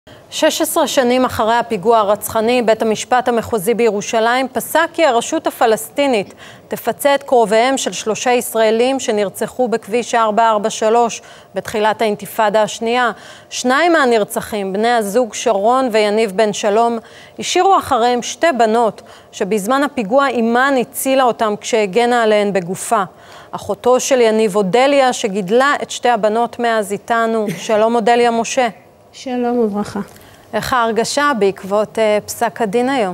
16 שנים אחרי הפיגוע הרצחני, בית המשפט המחוזי בירושלים פסק כי הרשות הפלסטינית תפצה את קרוביהם של 3 ישראלים שנרצחו בכביש 443 בתחילת האינתיפאדה השנייה. 2 מהנרצחים, בני הזוג שרון ויניב בן שלום, השאירו אחריהם 2 בנות שבזמן הפיגוע אימן הצילה אותם כשהגנה עליהן בגופה. אחותו של יניב, אודליה, שגידלה את 2 הבנות מאז איתנו. שלום אודליה משה. שלום וברכה. איך ההרגשה בעקבות פסק הדין היום?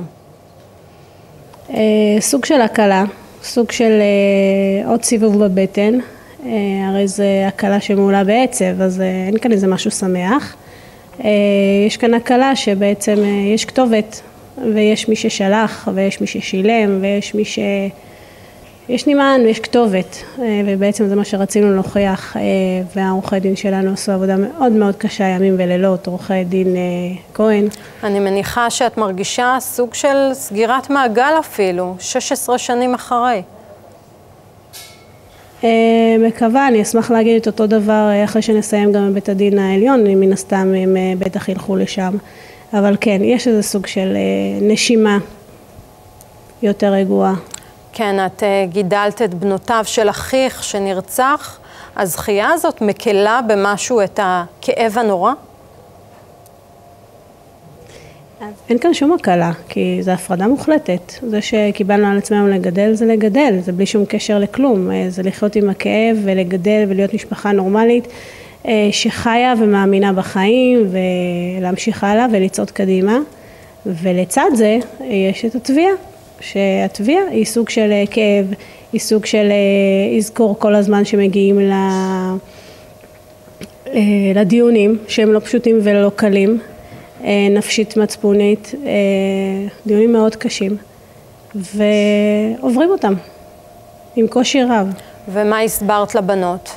סוג של הקלה, סוג של עוד סיבוב בבטן, הרי זה הקלה שמעולה בעצב, אז אין כאן איזה משהו שמח. יש כאן הקלה שבעצם יש כתובת, ויש מי ששלח, ויש מי ששילם, ויש מי ש... יש נמען ויש כתובת, ובעצם זה מה שרצינו להוכיח, והעורכי דין שלנו עשו עבודה מאוד מאוד קשה, ימים ולילות, עורכי דין כהן. אני מניחה שאת מרגישה סוג של סגירת מעגל אפילו, 16 שנים אחרי. מקווה, אני אשמח להגיד את אותו דבר אחרי שנסיים גם בבית הדין העליון, מן הסתם הם בטח ילכו לשם. אבל כן, יש איזה סוג של נשימה יותר רגועה. כן, את גידלת את בנותיו של אחיך שנרצח, הזכייה הזאת מקלה במשהו את הכאב הנורא? אין כאן שום הקלה, כי זה הפרדה מוחלטת. זה שקיבלנו על עצמנו לגדל, זה לגדל, זה בלי שום קשר לכלום. זה לחיות עם הכאב ולגדל ולהיות משפחה נורמלית שחיה ומאמינה בחיים ולהמשיך הלאה ולצעוד קדימה. ולצד זה יש את התביעה. שהתביעה היא סוג של כאב, היא סוג של לזכור כל הזמן שמגיעים לדיונים שהם לא פשוטים ולא קלים, נפשית מצפונית, דיונים מאוד קשים, ועוברים אותם עם קושי רב. ומה הסברת לבנות?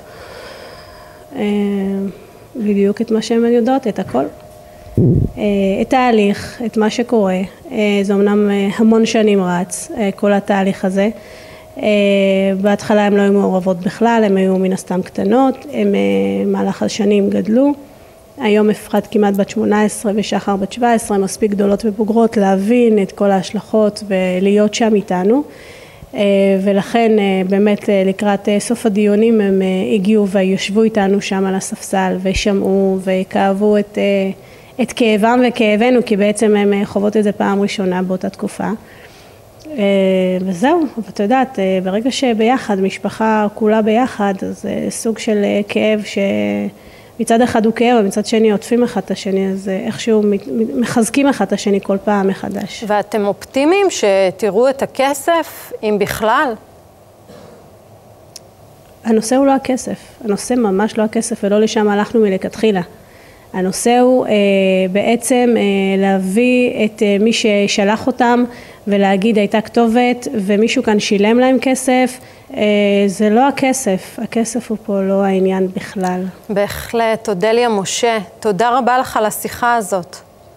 בדיוק את מה שהן יודעות, את הכל. את ההליך, את מה שקורה, זה אמנם המון שנים רץ, כל התהליך הזה. בהתחלה הן לא היו מעורבות בכלל, הן היו מן הסתם קטנות, הן מהלך השנים גדלו. היום אפרת כמעט בת 18 ושחר בת 17, מספיק גדולות ובוגרות להבין את כל ההשלכות ולהיות שם איתנו. ולכן באמת לקראת סוף הדיונים הם הגיעו ויושבו איתנו שם על הספסל ושמעו וכאבו את כאבם וכאבנו, כי בעצם הם חוות את זה פעם ראשונה באותה תקופה. וזהו, ואת יודעת, ברגע שביחד, משפחה כולה ביחד, אז סוג של כאב שמצד אחד הוא כאב, ומצד שני עוטפים אחד את השני, אז איכשהו מחזקים אחד את השני כל פעם מחדש. ואתם אופטימיים שתראו את הכסף, אם בכלל? הנושא הוא לא הכסף, הנושא ממש לא הכסף, ולא לשם הלכנו מלכתחילה. הנושא הוא בעצם להביא את מי ששלח אותם ולהגיד הייתה כתובת ומישהו כאן שילם להם כסף. זה לא הכסף, הכסף הוא פה לא העניין בכלל. בהחלט, אודליה משה, תודה רבה לך על השיחה הזאת.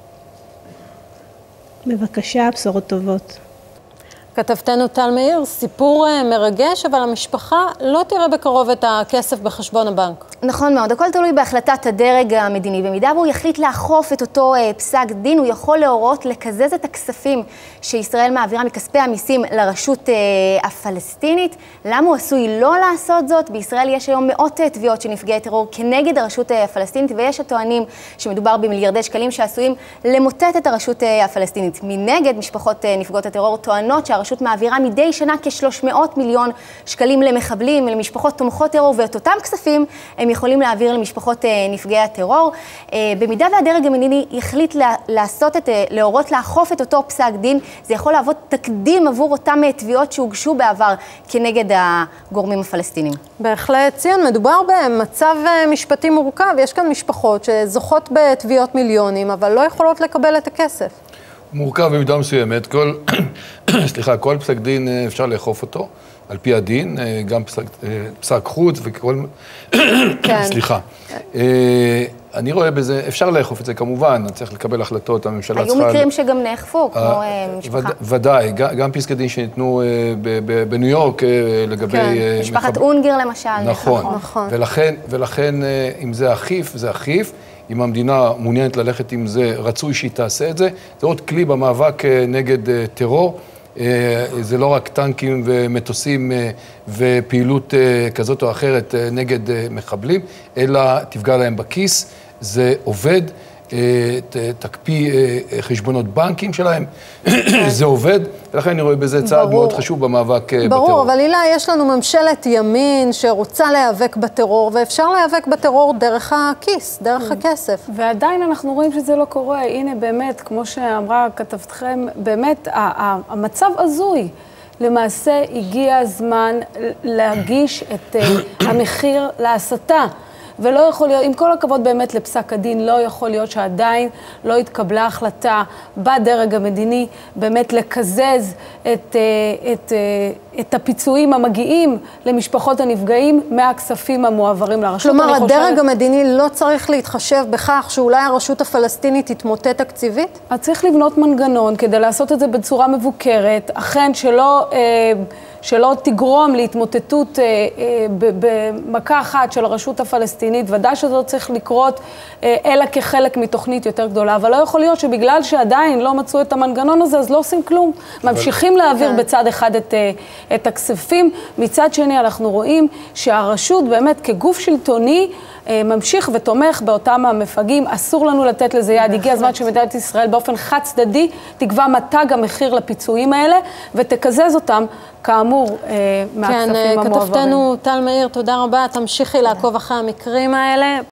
בבקשה, בשורות טובות. כתבתנו טל מאיר, סיפור מרגש, אבל המשפחה לא תראה בקרוב את הכסף בחשבון הבנק. נכון מאוד, הכל תלוי בהחלטת הדרג המדיני. במידה והוא יחליט לאכוף את אותו פסק דין, הוא יכול להורות לקזז את הכספים שישראל מעבירה מכספי המיסים לרשות הפלסטינית. למה הוא עשוי לא לעשות זאת? בישראל יש היום מאות תביעות של נפגעי טרור כנגד הרשות הפלסטינית, ויש הטוענים שמדובר במיליארדי שקלים שעשויים למוטט את הרשות הפלסטינית. מנגד, משפחות נפגעות הטרור טוענות שהרשות מעבירה מדי שנה כ-300 מיליון שקלים למחבלים, למשפחות תומכות טרור, ואת אותם כספים הם יכולים להעביר למשפחות נפגעי הטרור. במידה והדרג המדיני יחליט להורות לאכוף את אותו פסק דין, זה יכול להוות תקדים עבור אותם תביעות שהוגשו בעבר כנגד הגורמים הפלסטינים. בהחלט, ציון, מדובר במצב משפטי מורכב. יש כאן משפחות שזוכות בתביעות מיליונים, אבל לא יכולות לקבל את הכסף. מורכב במידה מסוימת. כל פסק דין אפשר לאכוף אותו. על פי הדין, גם פסק חוץ וכל... סליחה. אני רואה בזה, אפשר לאכוף את זה כמובן, צריך לקבל החלטות, הממשלה צריכה... היו מקרים שגם נאכפו, כמו משפחה. ודאי, גם פסקי דין שניתנו בניו יורק לגבי... כן, משפחת אונגר למשל. נכון, ולכן אם זה אכיף, זה אכיף. אם המדינה מעוניינת ללכת עם זה, רצוי שהיא תעשה את זה. זה עוד כלי במאבק נגד טרור. זה לא רק טנקים ומטוסים ופעילות כזאת או אחרת נגד מחבלים, אלא תפגע להם בכיס. זה עובד. תקפיא חשבונות בנקים שלהם, זה עובד, ולכן אני רואה בזה צעד מאוד חשוב במאבק בטרור. ברור, אבל הילה, יש לנו ממשלת ימין שרוצה להיאבק בטרור, ואפשר להיאבק בטרור דרך הכיס, דרך הכסף. ועדיין אנחנו רואים שזה לא קורה. הנה באמת, כמו שאמרה כתבתכם, באמת המצב הזוי. למעשה הגיע הזמן להגיש את המחיר להסתה. ולא יכול להיות, עם כל הכבוד באמת לפסק הדין, לא יכול להיות שעדיין לא התקבלה החלטה בדרג המדיני, באמת לקזז את הפיצויים המגיעים למשפחות הנפגעים מהכספים המועברים לרשות. כלומר, הדרג המדיני לא צריך להתחשב בכך שאולי הרשות הפלסטינית תתמוטט תקציבית? אז צריך לבנות מנגנון כדי לעשות את זה בצורה מבוקרת, אכן שלא תגרום להתמוטטות במכה אחת של הרשות הפלסטינית, ודאי שזאת צריך לקרות אלא כחלק מתוכנית יותר גדולה, אבל לא יכול להיות שבגלל שעדיין לא מצאו את המנגנון הזה, אז לא עושים כלום. ממשיכים להעביר בצד אחד את הכספים, מצד שני אנחנו רואים שהרשות באמת כגוף שלטוני ממשיך ותומך באותם המפגעים, אסור לנו לתת לזה יד. הגיע הזמן שמדינת ישראל באופן חד צדדי תקבע מתג המחיר לפיצויים האלה ותקזז אותם כאמור מהכספים המועברים. כתבתנו טל מאיר, תודה רבה. תמשיכי לעקוב אחרי המקרים האלה.